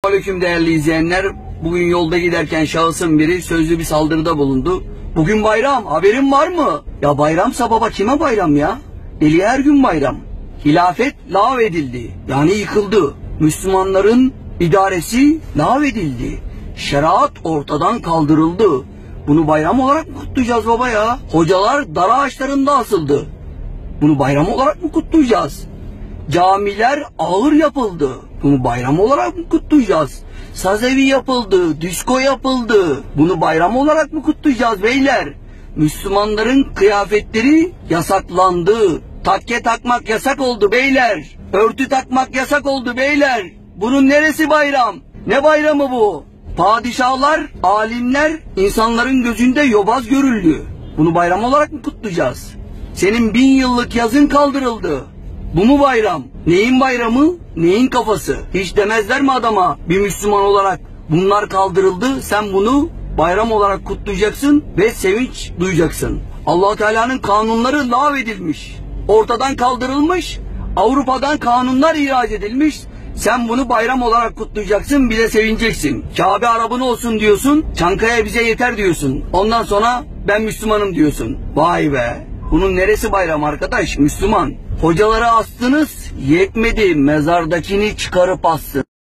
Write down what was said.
Aleyküm değerli izleyenler. Bugün yolda giderken şahısın biri sözlü bir saldırıda bulundu. Bugün bayram, haberin var mı? Ya bayramsa baba kime bayram ya? Deli her gün bayram. Hilafet lağvedildi. Yani yıkıldı. Müslümanların idaresi lağvedildi. Şeriat ortadan kaldırıldı. Bunu bayram olarak mı kutlayacağız baba ya? Hocalar dar ağaçlarında asıldı. Bunu bayram olarak mı kutlayacağız? Camiler ağır yapıldı. Bunu bayram olarak mı kutlayacağız? Sazevi yapıldı, disko yapıldı. Bunu bayram olarak mı kutlayacağız beyler? Müslümanların kıyafetleri yasaklandı. Takke takmak yasak oldu beyler. Örtü takmak yasak oldu beyler. Bunun neresi bayram? Ne bayramı bu? Padişahlar, alimler insanların gözünde yobaz görüldü. Bunu bayram olarak mı kutlayacağız? Senin 1000 yıllık yazın kaldırıldı. Bu mu bayram? Neyin bayramı? Neyin kafası? Hiç demezler mi adama bir Müslüman olarak bunlar kaldırıldı, sen bunu bayram olarak kutlayacaksın ve sevinç duyacaksın. Allah Teala'nın kanunları lağvedilmiş, ortadan kaldırılmış, Avrupa'dan kanunlar ihraç edilmiş. Sen bunu bayram olarak kutlayacaksın, bize sevineceksin. Kabe Arap'ın olsun diyorsun, Çankaya bize yeter diyorsun. Ondan sonra ben Müslümanım diyorsun. Vay be! Bunun neresi bayram arkadaş? Müslüman. Hocaları astınız, yetmedi, mezardakini çıkarıp astın.